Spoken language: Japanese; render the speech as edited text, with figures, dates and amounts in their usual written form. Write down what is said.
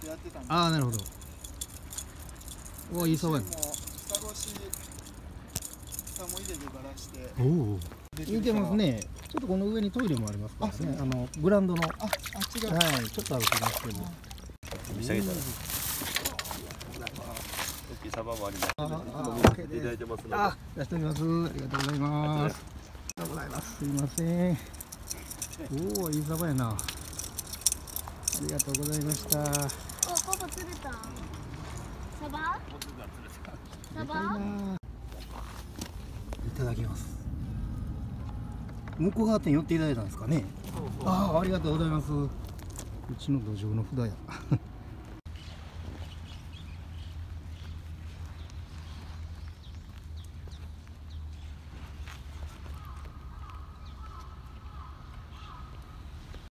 やってたんで。 ああ、なるほど。おお、いいそばやね。 もう下ごし下も入れてからして。 おお。浮いてますね。ちょっとこの上にトイレもありますからね。グラウンドの。 あっちが。 はい、ちょっと歩きますけど。 見せてあげたら。大きいサバもあります。いただいてますので。 あ、出しております。ありがとうございます。ありがとうございます。すいません。おお、いいサバやな。ありがとうございました。 お、パパ釣れた。サバ？サバ？ いただきます。向こう側店寄っていただいたんですかね。ああ、ありがとうございます。うちの土壌の札や。